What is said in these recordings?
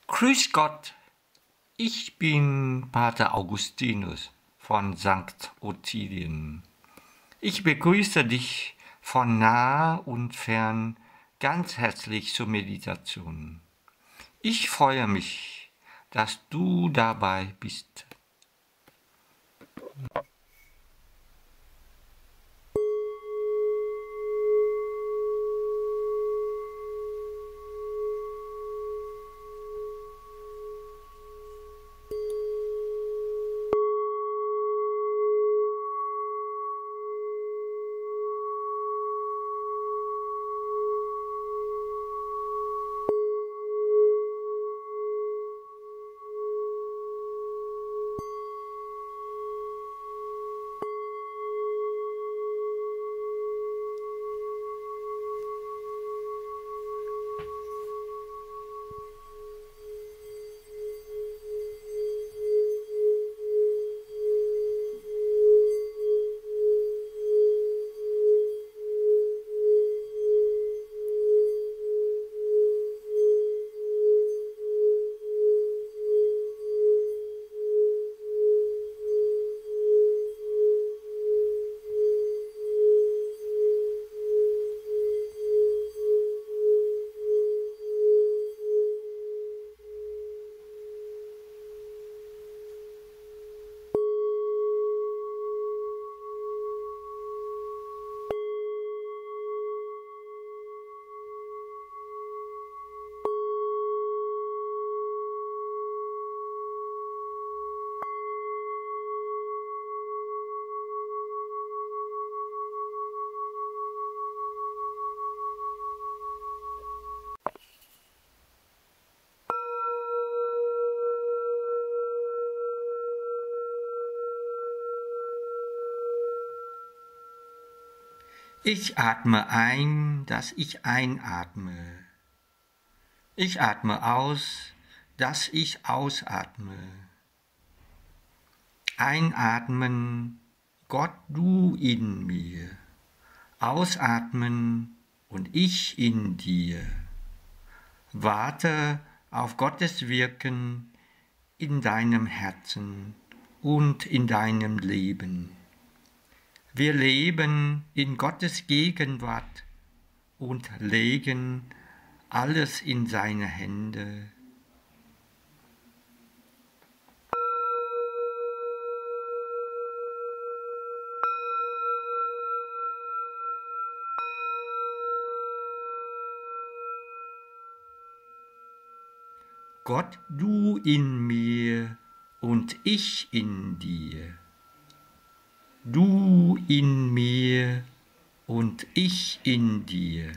Grüß Gott, ich bin Pater Augustinus von St. Ottilien. Ich begrüße dich von nah und fern ganz herzlich zur Meditation. Ich freue mich, dass du dabei bist. Ich atme ein, dass ich einatme. Ich atme aus, dass ich ausatme. Einatmen, Gott du in mir. Ausatmen und ich in dir. Warte auf Gottes Wirken in deinem Herzen und in deinem Leben. Wir leben in Gottes Gegenwart und legen alles in seine Hände. Gott, du in mir und ich in dir. Du in mir und ich in dir.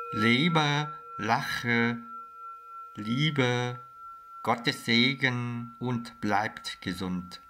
Lebe, lache, liebe, Gottes Segen und bleibt gesund.